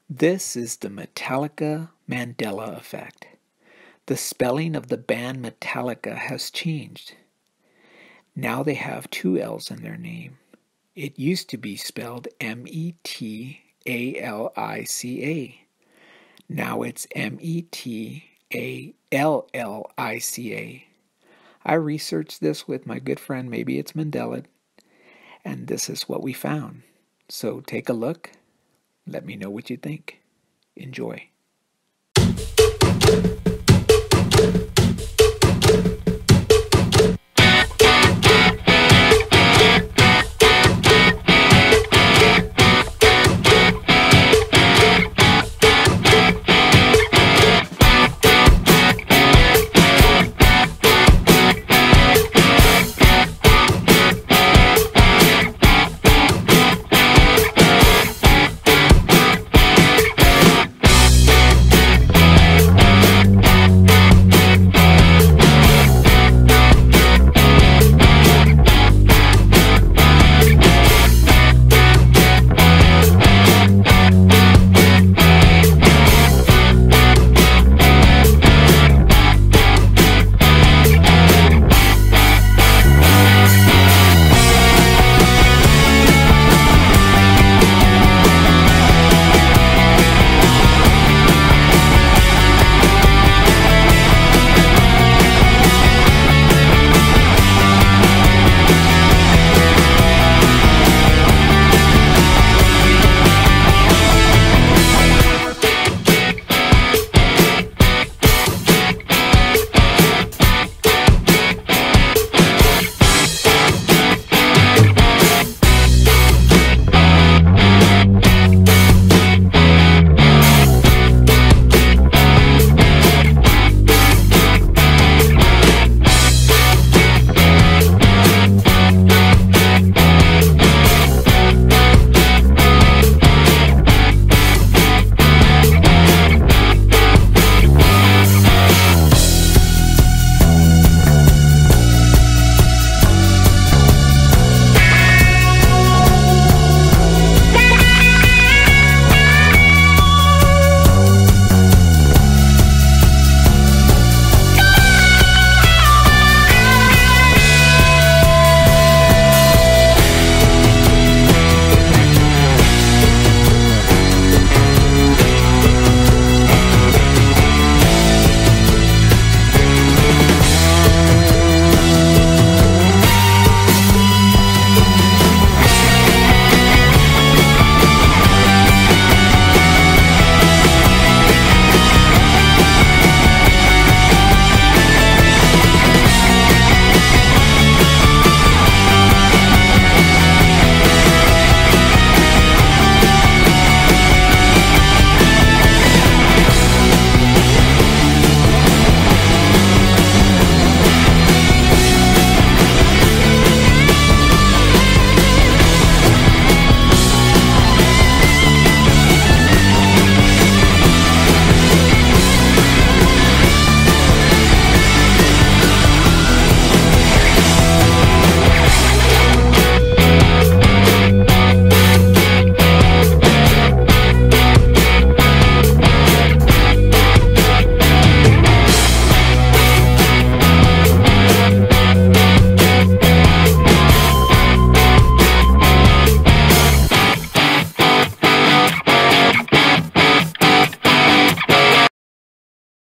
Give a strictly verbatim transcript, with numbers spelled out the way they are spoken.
This is the Metallica Mandela effect. The spelling of the band Metallica has changed. Now they have two L's in their name. It used to be spelled M E T A L I C A. Now it's M E T A L L I C A. I researched this with my good friend, maybe it's Mandela'd, and this is what we found. So take a look. Let me know what you think. Enjoy.